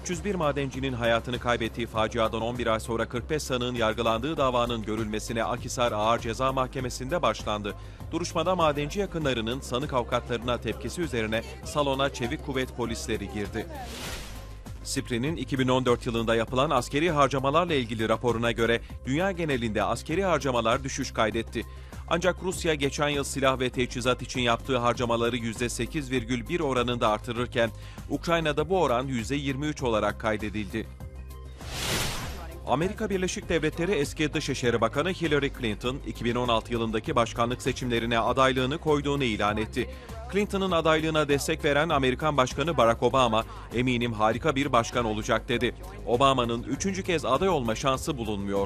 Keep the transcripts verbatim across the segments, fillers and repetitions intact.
üç yüz bir madencinin hayatını kaybettiği faciadan on bir ay sonra kırk beş sanığın yargılandığı davanın görülmesine Akhisar Ağır Ceza Mahkemesi'nde başlandı. Duruşmada madenci yakınlarının sanık avukatlarına tepkisi üzerine salona çevik kuvvet polisleri girdi. SIPRI'nin iki bin on dört yılında yapılan askeri harcamalarla ilgili raporuna göre dünya genelinde askeri harcamalar düşüş kaydetti. Ancak Rusya geçen yıl silah ve teçhizat için yaptığı harcamaları yüzde sekiz virgül bir oranında artırırken Ukrayna'da bu oran yüzde yirmi üç olarak kaydedildi. Amerika Birleşik Devletleri eski Dışişleri Bakanı Hillary Clinton, iki bin on altı yılındaki başkanlık seçimlerine adaylığını koyduğunu ilan etti. Clinton'ın adaylığına destek veren Amerikan Başkanı Barack Obama, "Eminim harika bir başkan olacak" dedi. Obama'nın üçüncü kez aday olma şansı bulunmuyor.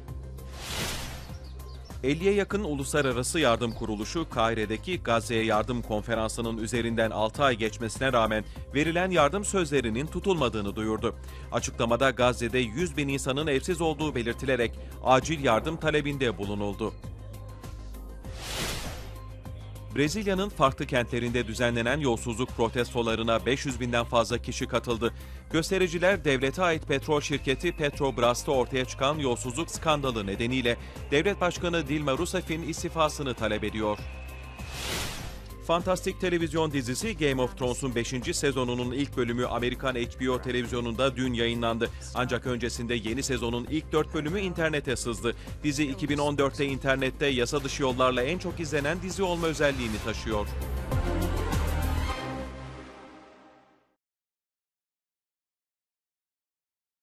elliye yakın uluslararası yardım kuruluşu Kahire'deki Gazze'ye yardım konferansının üzerinden altı ay geçmesine rağmen verilen yardım sözlerinin tutulmadığını duyurdu. Açıklamada Gazze'de yüz bin insanın evsiz olduğu belirtilerek acil yardım talebinde bulunuldu. Brezilya'nın farklı kentlerinde düzenlenen yolsuzluk protestolarına beş yüz binden fazla kişi katıldı. Göstericiler devlete ait petrol şirketi Petrobras'ta ortaya çıkan yolsuzluk skandalı nedeniyle Devlet Başkanı Dilma Rousseff'in istifasını talep ediyor. Fantastik televizyon dizisi Game of Thrones'un beşinci sezonunun ilk bölümü Amerikan H B O televizyonunda dün yayınlandı. Ancak öncesinde yeni sezonun ilk dört bölümü internete sızdı. Dizi iki bin on dörtte internette yasa dışı yollarla en çok izlenen dizi olma özelliğini taşıyor.